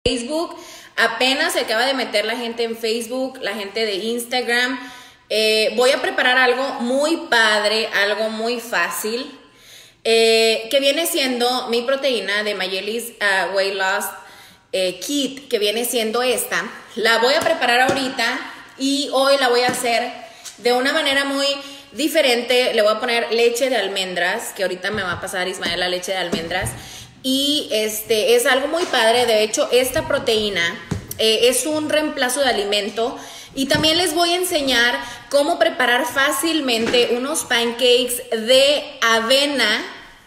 Facebook. Apenas se acaba de meter la gente en Facebook, la gente de Instagram. Voy a preparar algo muy padre, algo muy fácil, que viene siendo mi proteína de Mayeli's Weight Loss Kit, que viene siendo esta. La voy a preparar ahorita y hoy la voy a hacer de una manera muy diferente. Le voy a poner leche de almendras, que ahorita me va a pasar Ismael la leche de almendras. Y es algo muy padre. De hecho, esta proteína es un reemplazo de alimento. Y también les voy a enseñar cómo preparar fácilmente unos pancakes de avena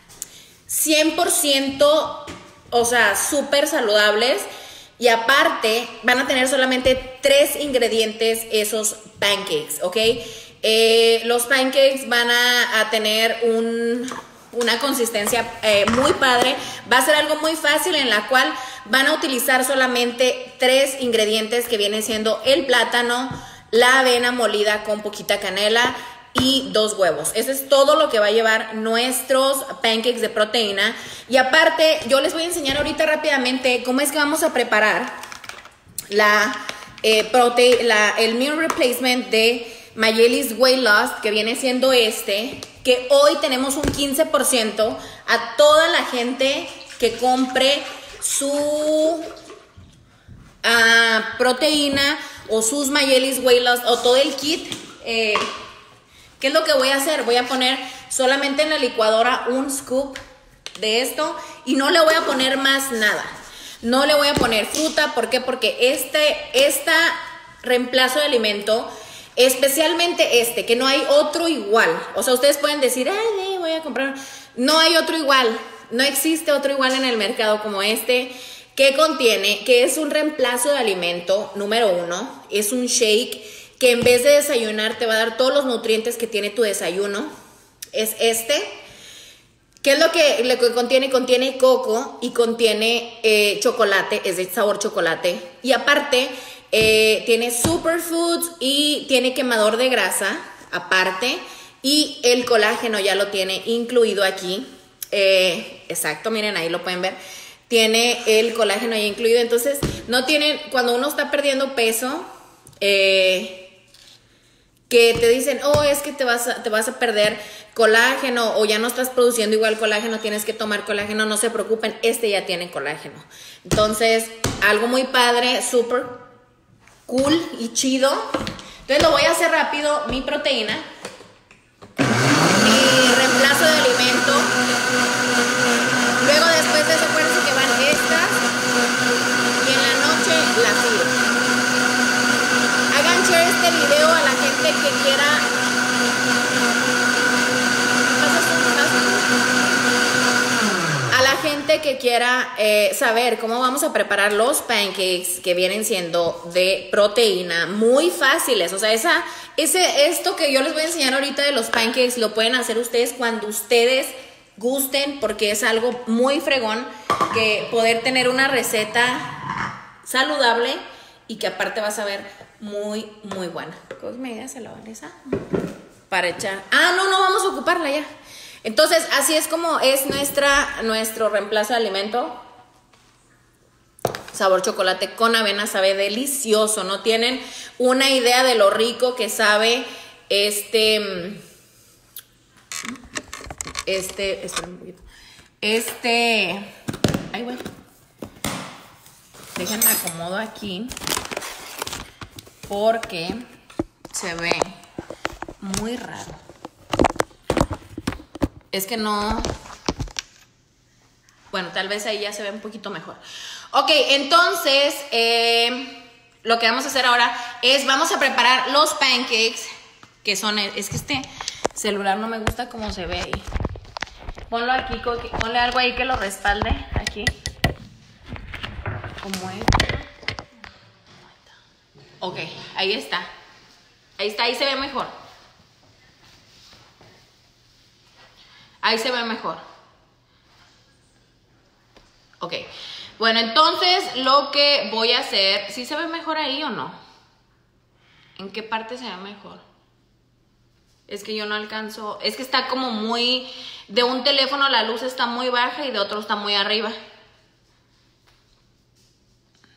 100%, o sea, súper saludables. Y aparte van a tener solamente 3 ingredientes esos pancakes, ¿ok? Los pancakes van a tener una consistencia muy padre. Va a ser algo muy fácil, en la cual van a utilizar solamente 3 ingredientes, que vienen siendo el plátano, la avena molida con poquita canela y 2 huevos. Eso es todo lo que va a llevar nuestros pancakes de proteína. Y aparte, yo les voy a enseñar ahorita rápidamente cómo es que vamos a preparar el meal replacement de Mayeli's Weight Loss, que viene siendo que hoy tenemos un 15% a toda la gente que compre su proteína o sus Mayeli's Weight Loss o todo el kit. ¿Qué es lo que voy a hacer? Voy a poner solamente en la licuadora un scoop de esto y no le voy a poner más nada. No le voy a poner fruta. ¿Por qué? Porque este reemplazo de alimento, especialmente que no hay otro igual. O sea, ustedes pueden decir, ay, voy a comprar. No hay otro igual. No existe otro igual en el mercado como que es un reemplazo de alimento, número 1. Es un shake que en vez de desayunar te va a dar todos los nutrientes que tiene tu desayuno. Es ¿Qué es lo que contiene? Contiene coco y contiene chocolate, es de sabor chocolate. Y aparte, tiene superfoods y tiene quemador de grasa, aparte. Y el colágeno ya lo tiene incluido aquí. Exacto, miren, ahí lo pueden ver. Tiene el colágeno ya incluido. Entonces, cuando uno está perdiendo peso, que te dicen, es que te vas a perder colágeno, o ya no estás produciendo igual colágeno, tienes que tomar colágeno, no se preocupen, ya tiene colágeno. Entonces, algo muy padre, súper cool y chido. Entonces lo voy a hacer rápido, mi proteína, mi reemplazo de alimento. Luego, después de eso, acuérdense que van estas, y en la noche las sirvo. Hagan share este video a la gente que quiera. A la gente que quiera saber cómo vamos a preparar los pancakes, que vienen siendo de proteína, muy fáciles. O sea, esto que yo les voy a enseñar ahorita de los pancakes lo pueden hacer ustedes cuando ustedes gusten, porque es algo muy fregón, que poder tener una receta saludable y que aparte vas a ver muy, muy buena. ¿Cómo me digas la Vanessa? Para echar. No vamos a ocuparla ya. Entonces, así es como es nuestro reemplazo de alimento. Sabor chocolate con avena, sabe delicioso. No tienen una idea de lo rico que sabe espera un poquito. Ay, bueno. Déjenme acomodo aquí, porque se ve muy raro. Es que no. Bueno, tal vez ahí ya se ve un poquito mejor. Ok, entonces lo que vamos a hacer ahora es vamos a preparar los pancakes, que son, es que este celular no me gusta cómo se ve ahí. Ponlo aquí, ponle algo ahí que lo respalde aquí. ¿Cómo es? Ok, ahí está. Ahí se ve mejor. Ahí se ve mejor. Ok. Bueno, entonces lo que voy a hacer, ¿sí se ve mejor ahí o no? ¿En qué parte se ve mejor? Es que yo no alcanzo, es que está como muy, de un teléfono la luz está muy baja y de otro está muy arriba.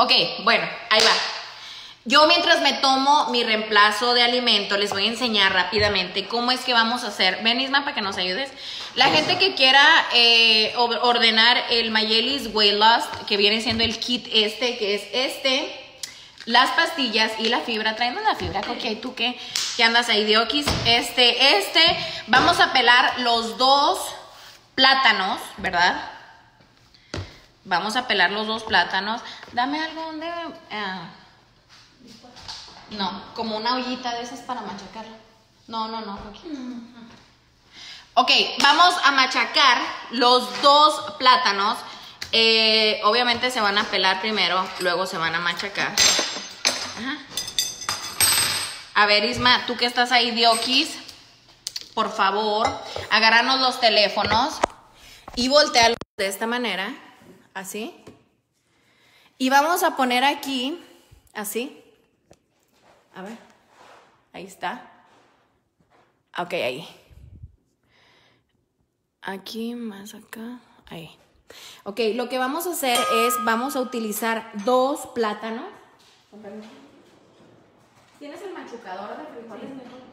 Ok, bueno, ahí va. Yo mientras me tomo mi reemplazo de alimento, les voy a enseñar rápidamente cómo es que vamos a hacer. Ven, Isma, para que nos ayudes. La gente que quiera ordenar el Mayeli's Weight Loss, que viene siendo el kit que es las pastillas y la fibra. Traemos la fibra, Coqui, ¿tú qué andas ahí de oquis? Vamos a pelar los 2 plátanos, ¿verdad? Vamos a pelar los 2 plátanos. Dame algo donde... no, como una ollita de esas para machacarla. No, Coqui. Ok, vamos a machacar los 2 plátanos. Obviamente se van a pelar primero, luego se van a machacar. Ajá. A ver, Isma, tú que estás ahí de oquis, por favor, agárranos los teléfonos y voltearlos de esta manera, así. Y vamos a poner aquí, así. A ver, ahí está. Ok, ahí. Aquí, más acá, ahí. Ok, lo que vamos a hacer es, vamos a utilizar 2 plátanos. ¿Tienes el machucador de frijoles?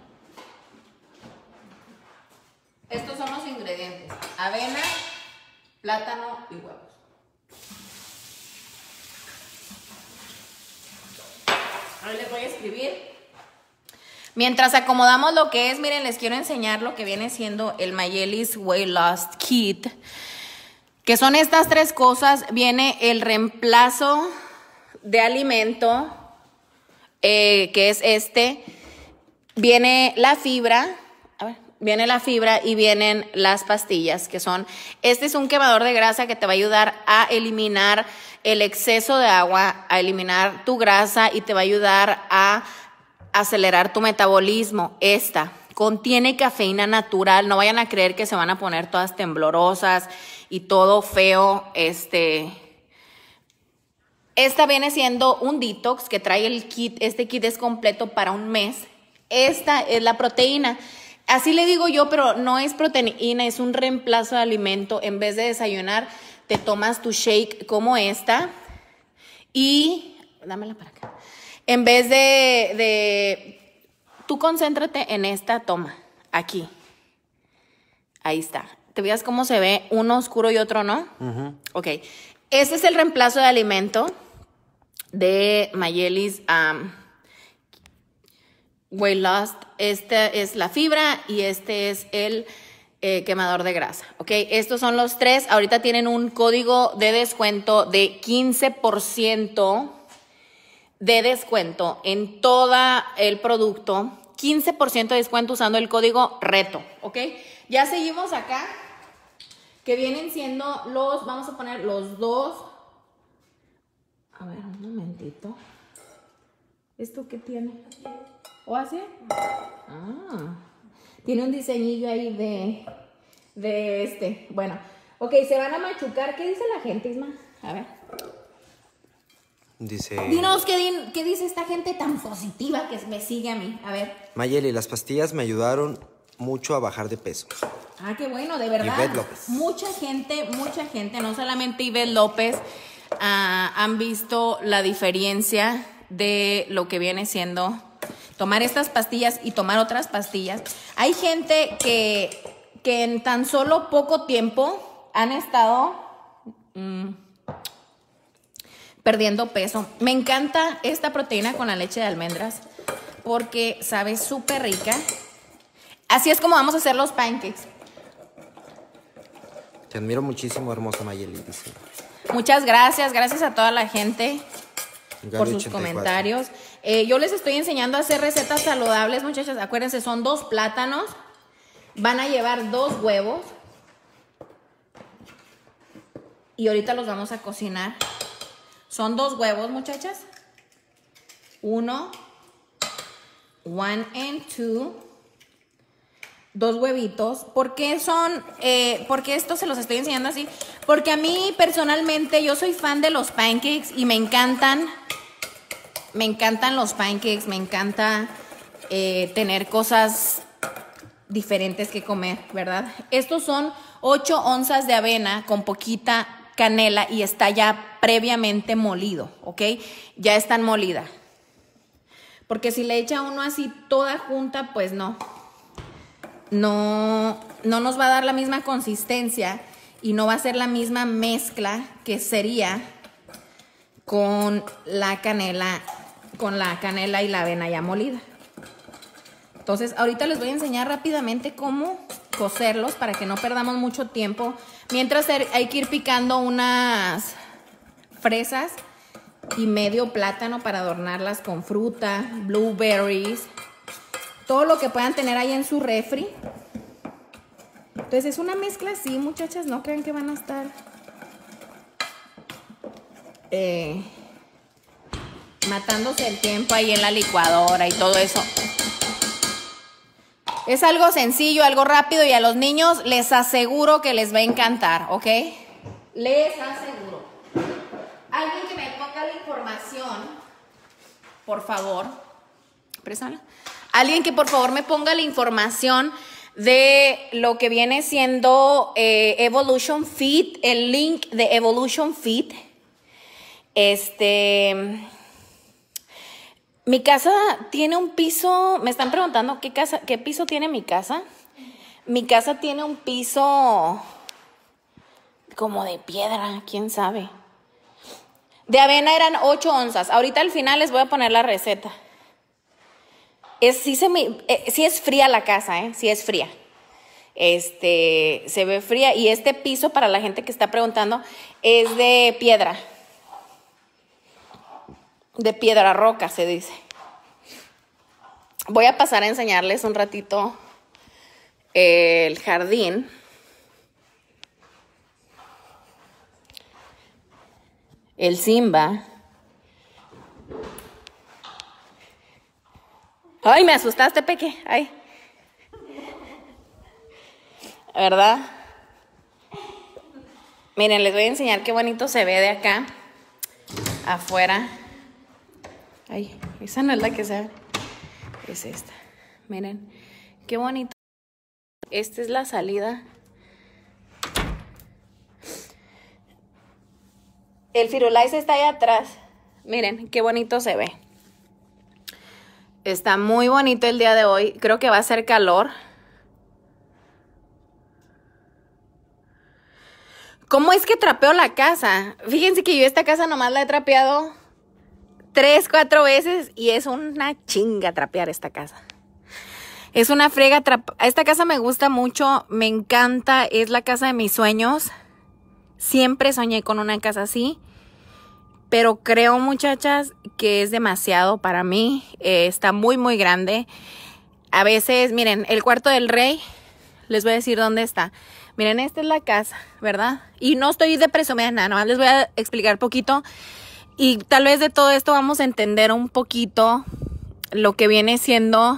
Estos son los ingredientes: avena, plátano y huevos. Ahora les voy a escribir. Mientras acomodamos lo que es, miren, les quiero enseñar lo que viene siendo el Mayeli's Weight Loss Kit. Que son estas 3 cosas. Viene el reemplazo de alimento, que es viene la fibra, y vienen las pastillas, que son, es un quemador de grasa que te va a ayudar a eliminar el exceso de agua, a eliminar tu grasa y te va a ayudar a acelerar tu metabolismo. Esta contiene cafeína natural, no vayan a creer que se van a poner todas temblorosas y todo feo. Esta viene siendo un detox que trae el kit. Este kit es completo para un mes. Esta es la proteína. Así le digo yo, pero no es proteína, es un reemplazo de alimento. En vez de desayunar, te tomas tu shake como esta. Y, dámela para acá. En vez tú concéntrate en esta toma, aquí. Ahí está. ¿Te veas cómo se ve uno oscuro y otro no? Ok. Este es el reemplazo de alimento de Mayeli's Weight Loss. Este es la fibra y este es el quemador de grasa. Ok, estos son los 3. Ahorita tienen un código de descuento de 15% de descuento en todo el producto. 15% de descuento usando el código RETO. Ok, ya seguimos acá, que vienen siendo vamos a poner los 2. A ver, un momentito. ¿Esto qué tiene? ¿O así? Tiene un diseñillo ahí de Bueno, ok, se van a machucar. ¿Qué dice la gente, Isma? A ver. Dice... Dinos, ¿qué dice esta gente tan positiva que me sigue a mí? A ver. Mayeli, las pastillas me ayudaron mucho a bajar de peso. Ah, qué bueno, de verdad. Ivette López. Mucha gente, no solamente Ivette López, han visto la diferencia de lo que viene siendo tomar estas pastillas y tomar otras pastillas. Hay gente que en tan solo poco tiempo han estado perdiendo peso. Me encanta esta proteína con la leche de almendras porque sabe súper rica. Así es como vamos a hacer los pancakes. Te admiro muchísimo, hermosa Mayeli, dice. Muchas gracias a toda la gente por sus 84. comentarios. Yo les estoy enseñando a hacer recetas saludables, muchachas. Acuérdense, son 2 plátanos. Van a llevar 2 huevos. Y ahorita los vamos a cocinar. Son 2 huevos, muchachas. 1 and 2. 2 huevitos. ¿Por qué esto se los estoy enseñando así? Porque a mí personalmente yo soy fan de los pancakes y me encantan los pancakes, me encanta tener cosas diferentes que comer, ¿verdad? Estos son 8 onzas de avena con poquita canela y está ya previamente molido, ¿ok? Ya están molidas. Porque si le echa uno así toda junta, pues no nos va a dar la misma consistencia y no va a ser la misma mezcla que sería con la canela y la avena ya molida. Entonces, ahorita les voy a enseñar rápidamente cómo cocerlos para que no perdamos mucho tiempo. Mientras hay que ir picando unas fresas y medio plátano para adornarlas con fruta, blueberries, todo lo que puedan tener ahí en su refri. Entonces es una mezcla así, muchachas, no crean que van a estar matándose el tiempo ahí en la licuadora y todo eso. Es algo sencillo, algo rápido y a los niños les aseguro que les va a encantar, ¿ok? Les aseguro. Alguien que me ponga la información, por favor. Présala. Alguien que por favor me ponga la información de lo que viene siendo Evolution Fit, el link de Evolution Fit. Mi casa tiene un piso, me están preguntando qué piso tiene mi casa. Mi casa tiene un piso como de piedra, quién sabe. De avena eran 8 onzas. Ahorita al final les voy a poner la receta. Sí es fría la casa, sí es fría. Se ve fría y este piso, para la gente que está preguntando, es de piedra. De piedra roca, se dice. Voy a pasar a enseñarles un ratito el jardín. El Simba. Ay, me asustaste, Peque. Ay. ¿Verdad? Miren, les voy a enseñar qué bonito se ve de acá afuera. Ay, esa no es la que se ve. Es esta. Miren, qué bonito. Esta es la salida. El Firulais está ahí atrás. Miren, qué bonito se ve. Está muy bonito el día de hoy. Creo que va a hacer calor. ¿Cómo es que trapeo la casa? Fíjense que yo esta casa nomás la he trapeado 3, 4 veces y es una chinga trapear esta casa. Es una friega. Esta casa me gusta mucho, me encanta, es la casa de mis sueños. Siempre soñé con una casa así, pero creo, muchachas, que es demasiado para mí. Está muy, muy grande. A veces, miren, el cuarto del rey, les voy a decir dónde está. Miren, esta es la casa, ¿verdad? Y no estoy de presumida nada, nomás les voy a explicar poquito. Y tal vez de todo esto vamos a entender un poquito lo que viene siendo,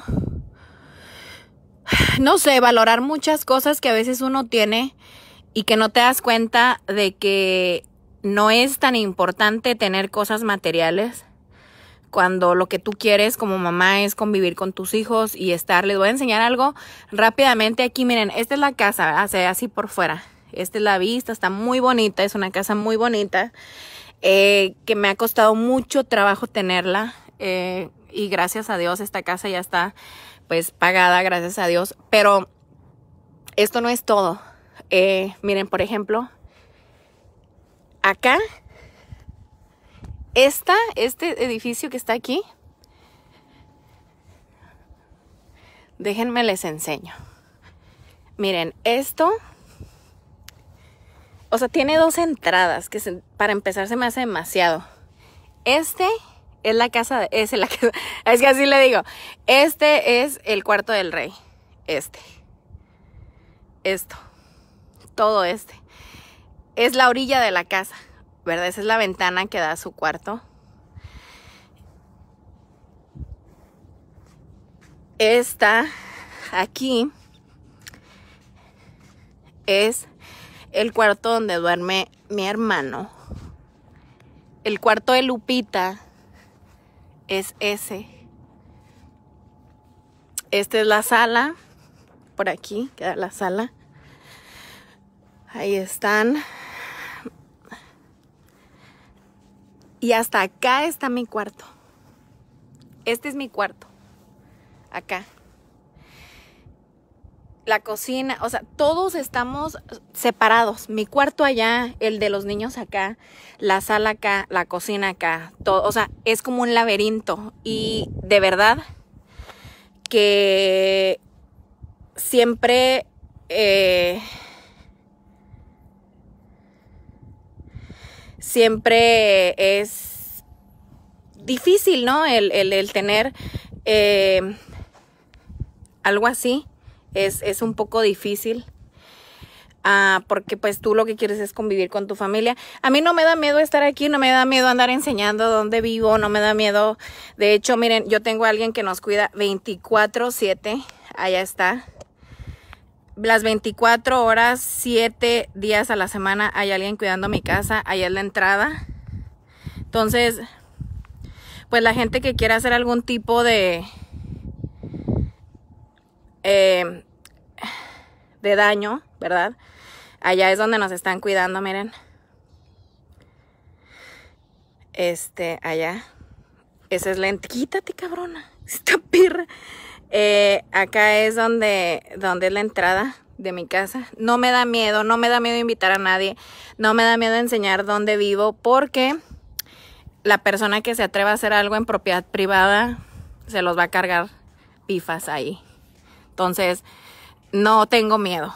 no sé, valorar muchas cosas que a veces uno tiene y que no te das cuenta de que no es tan importante tener cosas materiales cuando lo que tú quieres como mamá es convivir con tus hijos y estar. Les voy a enseñar algo rápidamente aquí. Miren, esta es la casa, ¿verdad? Se ve así por fuera. Esta es la vista, está muy bonita, es una casa muy bonita. Que me ha costado mucho trabajo tenerla y gracias a Dios esta casa ya está pues pagada, gracias a Dios, pero esto no es todo. Miren, por ejemplo, acá este edificio que está aquí, déjenme les enseño. Miren, esto, o sea, tiene 2 entradas, que para empezar se me hace demasiado. Es la casa, es que así le digo. Este es el cuarto del rey. Esto. Todo es la orilla de la casa, ¿verdad? Esa es la ventana que da a su cuarto. Esta aquí es el cuarto donde duerme mi hermano. El cuarto de Lupita es ese. Esta es la sala. Por aquí queda la sala. Ahí están Y hasta acá está mi cuarto. Este es mi cuarto. Acá. La cocina, o sea, todos estamos separados. Mi cuarto allá, el de los niños acá, la sala acá, la cocina acá. Todo, o sea, es como un laberinto. Y de verdad que siempre es difícil, ¿no? El tener algo así es un poco difícil. Porque pues tú lo que quieres es convivir con tu familia. A mí no me da miedo estar aquí, no me da miedo andar enseñando dónde vivo, no me da miedo. De hecho, miren, yo tengo a alguien que nos cuida 24/7, allá está. Las 24 horas, 7 días a la semana hay alguien cuidando mi casa, allá es la entrada. Entonces, pues la gente que quiera hacer algún tipo de daño, ¿verdad? Allá es donde nos están cuidando, miren. Allá. Esa es la... Quítate, cabrona. Esta pirra. Acá es donde es la entrada de mi casa. No me da miedo invitar a nadie. No me da miedo enseñar dónde vivo, porque la persona que se atreva a hacer algo en propiedad privada se los va a cargar pifas ahí. Entonces, no tengo miedo.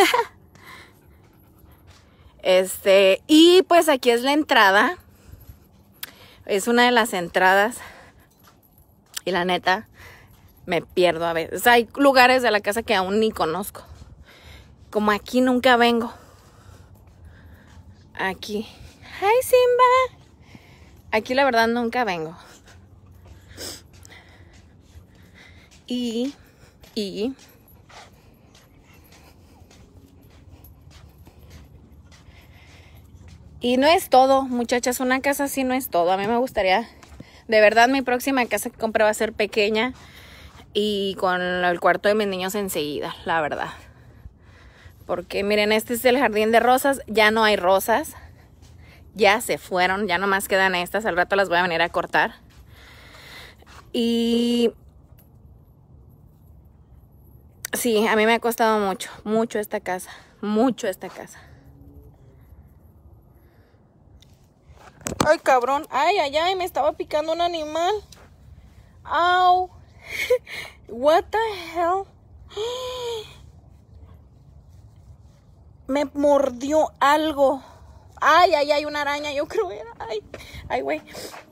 Y pues aquí es la entrada. Es una de las entradas. Y la neta, me pierdo a veces. Hay lugares de la casa que aún ni conozco. Como aquí nunca vengo. Aquí. ¡Hi, Simba! Aquí la verdad nunca vengo. Y no es todo, muchachas, una casa así no es todo. A mí me gustaría, de verdad, mi próxima casa que compre va a ser pequeña y con el cuarto de mis niños enseguida, la verdad. Porque miren, este es el jardín de rosas, ya no hay rosas, ya se fueron, ya nomás quedan estas, al rato las voy a venir a cortar. Y sí, a mí me ha costado mucho esta casa, Ay, cabrón. Ay, me estaba picando un animal. Au. What the hell? Me mordió algo. Ay, una araña, yo creo era. Ay, güey.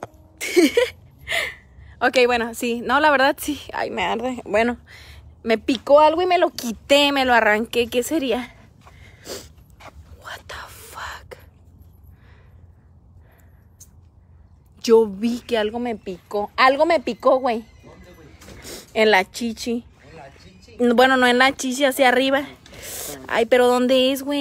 Ok, bueno, sí. No, la verdad, sí. Ay, me arde. Bueno, me picó algo y me lo quité, me lo arranqué. ¿Qué sería? What the fuck? Yo vi que algo me picó. Algo me picó, güey. ¿Dónde, güey? En la chichi. ¿En la chichi? Bueno, no en la chichi, hacia arriba. Ay, pero ¿dónde es, güey?